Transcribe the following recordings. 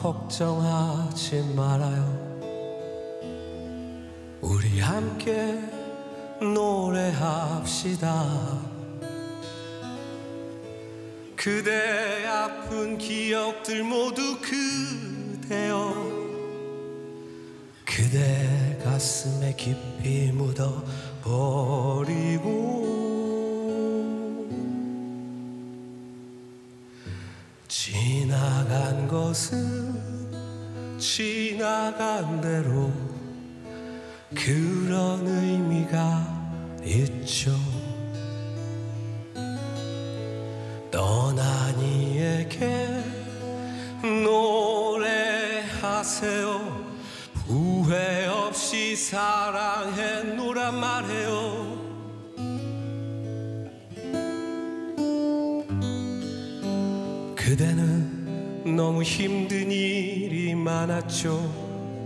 걱정하지 말아요. 우리 함께 노래합시다. 그대 아픈 기억들 모두 그대여 그대 가슴에 깊이 묻어버리고 지나간 것은 지나간 대로 그런 의미가 있죠. 떠난 이에게 노래하세요. 후회 없이 사랑했노란 말해요. 그대는 너무 힘든 일이 많았죠.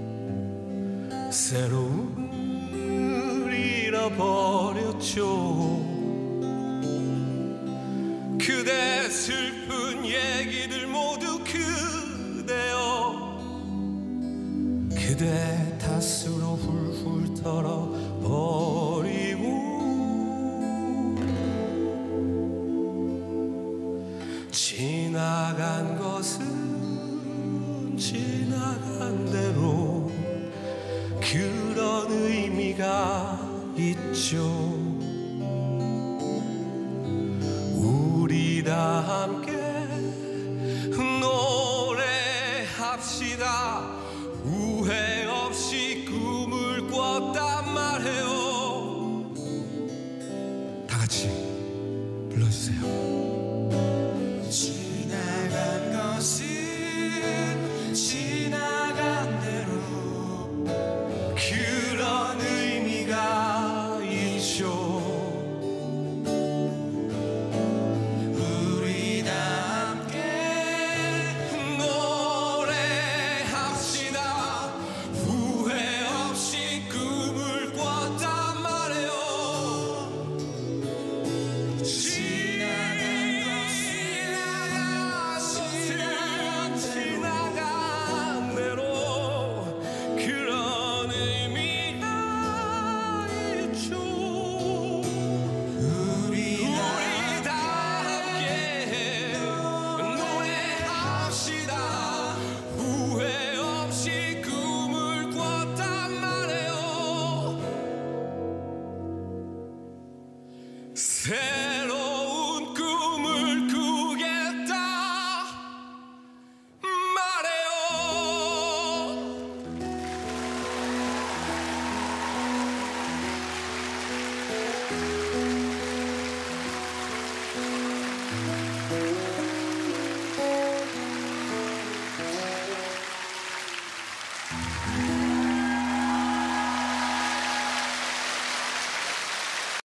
새로움을 잃어버렸죠. 그대 슬픈 얘기들 모두 그대여 그대 탓으로 훌훌 털어버리고 지나간 것은 지나간 대로 그런 의미가 있죠. 우리 다 함께 노래합시다. 후회 없이 꿈을 꿨단 말해요. 다 같이 불러주세요. 지나간 것은 지나간 대로 그런 의미가 있죠. 우리 다 함께 노래합시다. 후회 없이 꿈을 꿨단 말이에요. 지나간 대로 그런 의미가 있죠. 우리 다 함께 노래합시다. 후회 없이 꿈을 꿨단 말이에요. 새로